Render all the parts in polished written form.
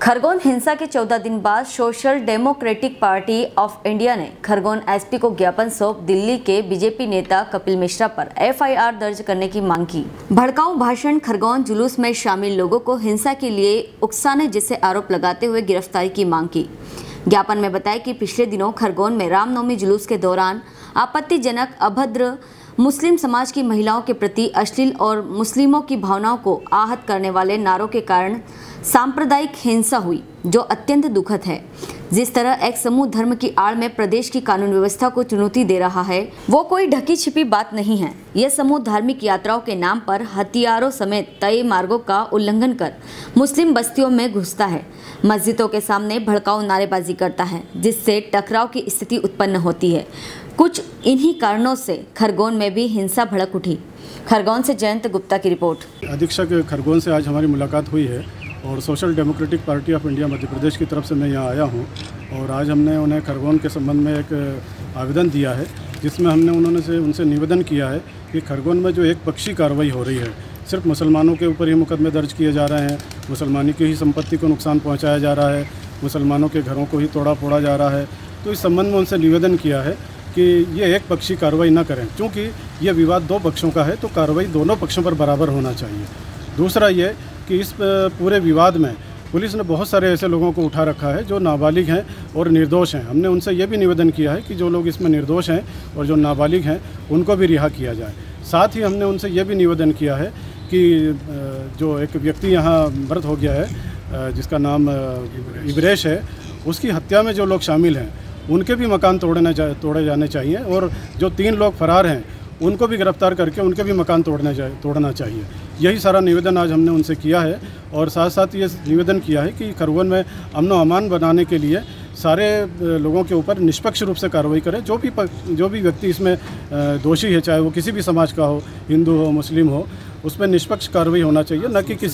खरगोन हिंसा के 14 दिन बाद social democratic party of India ने खरगोन एसपी को ज्ञापन सौंप दिल्ली के बीजेपी नेता कपिल मिश्रा पर एफआईआर दर्ज करने की मांग की। भड़काऊ भाषण, खरगोन जुलूस में शामिल लोगों को हिंसा के लिए उकसाने जैसे आरोप लगाते हुए गिरफ्तारी की मांग की। ज्ञापन में बताया कि पिछले दिनों खरगोन में रामनवमी जुलूस के दौरान आपत्तिजनक, अभद्र, मुस्लिम समाज की महिलाओं के प्रति अश्लील और मुस्लिमों की भावनाओं को आहत करने वाले नारों के कारण सांप्रदायिक हिंसा हुई, जो अत्यंत दुखद है। जिस तरह एक समूह धर्म की आड़ में प्रदेश की कानून व्यवस्था को चुनौती दे रहा है, वो कोई ढकी छिपी बात नहीं है। यह समूह धार्मिक यात्राओं के नाम पर हथियारों समेत तय मार्गों का उल्लंघन कर मुस्लिम बस्तियों में घुसता है, मस्जिदों के सामने भड़काऊ नारेबाजी करता है, जिससे टकराव की स्थिति उत्पन्न होती है। कुछ इन्हीं कारणों से खरगोन में भी हिंसा भड़क उठी। खरगोन से जयंत गुप्ता की रिपोर्ट। अधीक्षक खरगोन से आज हमारी मुलाकात हुई है और social democratic party of India Madhya Pradesh की तरफ से मैं यहाँ आया हूँ और आज हमने उन्हें खरगोन के संबंध में एक आवेदन दिया है, जिसमें हमने उनसे निवेदन किया है कि खरगोन में जो एक पक्षी कार्रवाई हो रही है, सिर्फ मुसलमानों के ऊपर ही मुकदमे दर्ज किए जा रहे हैं, मुसलमानी की ही संपत्ति को नुकसान पहुँचाया जा रहा है, मुसलमानों के घरों को ही तोड़ा फोड़ा जा रहा है। तो इस संबंध में उनसे निवेदन किया है कि ये एक पक्षी कार्रवाई न करें, क्योंकि ये विवाद दो पक्षों का है, तो कार्रवाई दोनों पक्षों पर बराबर होना चाहिए। दूसरा ये कि इस पूरे विवाद में पुलिस ने बहुत सारे ऐसे लोगों को उठा रखा है जो नाबालिग हैं और निर्दोष हैं। हमने उनसे ये भी निवेदन किया है कि जो लोग इसमें निर्दोष हैं और जो नाबालिग हैं उनको भी रिहा किया जाए। साथ ही हमने उनसे ये भी निवेदन किया है कि जो एक व्यक्ति यहाँ मृत हो गया है, जिसका नाम इब्रेश है, उसकी हत्या में जो लोग शामिल हैं उनके भी मकान तोड़े जाने चाहिए और जो 3 लोग फरार हैं उनको भी गिरफ्तार करके उनके भी मकान तोड़ना चाहिए। यही सारा निवेदन आज हमने उनसे किया है और साथ साथ ये निवेदन किया है कि खरगोन में अमन व अमान बनाने के लिए सारे लोगों के ऊपर निष्पक्ष रूप से कार्रवाई करें। जो भी व्यक्ति इसमें दोषी है, चाहे वो किसी भी समाज का हो, हिंदू हो, मुस्लिम हो, उस पर निष्पक्ष कार्रवाई होना चाहिए,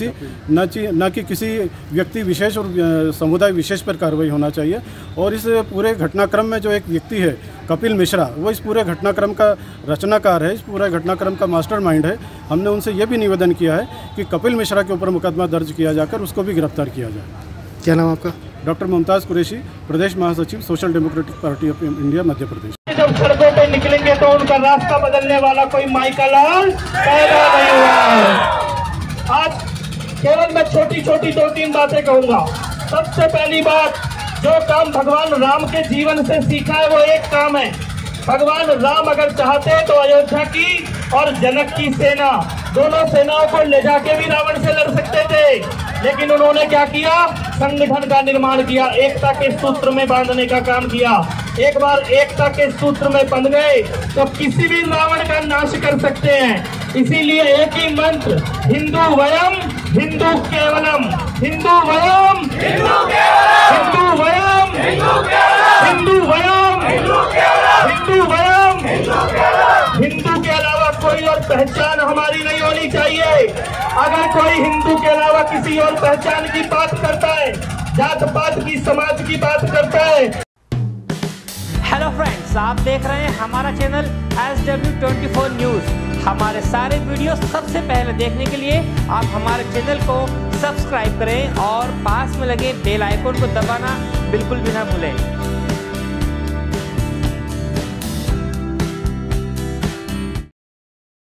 न कि किसी व्यक्ति विशेष और समुदाय विशेष पर कार्रवाई होना चाहिए। और इस पूरे घटनाक्रम में जो एक व्यक्ति है कपिल मिश्रा, वो इस पूरे घटनाक्रम का रचनाकार है, इस पूरे घटनाक्रम का मास्टरमाइंड है। हमने उनसे ये भी निवेदन किया है कि कपिल मिश्रा के ऊपर मुकदमा दर्ज किया जाकर उसको भी गिरफ्तार किया जाए। क्या नाम आपका? डॉक्टर मुमताज़ कुरैशी, प्रदेश महासचिव, social democratic party of India Madhya Pradesh. जब सड़कों पे निकलेंगे तो उनका रास्ता बदलने वाला कोई माइका लाल पैदा नहीं हुआ है। आज केवल मैं छोटी 2-3 बातें कहूंगा। सबसे पहली बात, जो काम भगवान राम के जीवन से सीखा है वो एक काम है। भगवान राम अगर चाहते तो अयोध्या की और जनक की सेना, दोनों सेनाओं को ले जाके भी रावण से लड़ सकते थे, लेकिन उन्होंने क्या किया? संगठन का निर्माण किया, एकता के सूत्र में बांधने का काम किया। एक बार एकता के सूत्र में बंध गए तो किसी भी रावण का नाश कर सकते हैं। इसीलिए एक ही मंत्र, हिंदू वयम हिंदू केवलम, हिंदू वयम हिंदू केवलम, हिंदू वयम हिंदू केवलम, हिंदू वयम हिंदू केवलम, हिंदू वयम हिंदू केवलम। हिंदू के अलावा कोई और पहचान हमारी नहीं होनी चाहिए। अगर कोई हिंदू के अलावा किसी और पहचान की बात करता है, जात पात की, समाज की बात करता है। हेलो फ्रेंड्स, आप देख रहे हैं हमारा चैनल SW24 न्यूज़। हमारे सारे वीडियो सबसे पहले देखने के लिए आप हमारे चैनल को सब्सक्राइब करें और पास में लगे बेल आइकन को दबाना बिल्कुल भी ना भूलें।